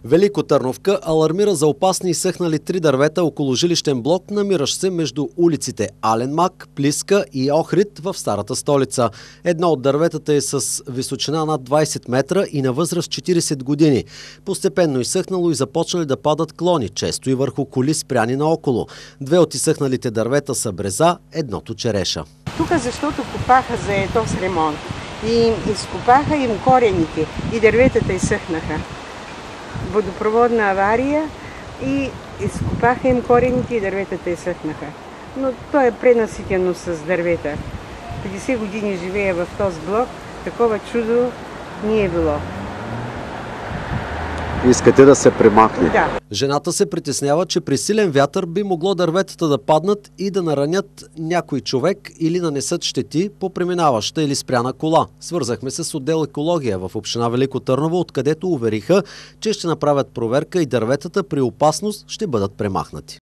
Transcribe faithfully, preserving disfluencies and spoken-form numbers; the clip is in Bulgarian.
Велико Търновка алармира за опасни изсъхнали три дървета около жилищен блок, намиращ се между улиците Ален Мак, Плиска и Охрид в старата столица. Едно от дърветата е с височина над двайсет метра и на възраст четирийсет години. Постепенно изсъхнало и започнали да падат клони, често и върху коли спряни наоколо. Две от изсъхналите дървета са бреза, едното череша. Тук защото копаха за ето с ремонт и изкопаха им корените и дърветата изсъхнаха. Водопроводна авария и изкопаха им корените и дърветата изсъхнаха. Но то е пренаситено с дървета. петдесет години живея в този блок, такова чудо не е било. Искате да се премахне? Да. Жената се притеснява, че при силен вятър би могло дърветата да паднат и да наранят някой човек или нанесат щети по преминаваща или спряна кола. Свързахме се с отдел екология в община Велико Търново, откъдето увериха, че ще направят проверка и дърветата при опасност ще бъдат премахнати.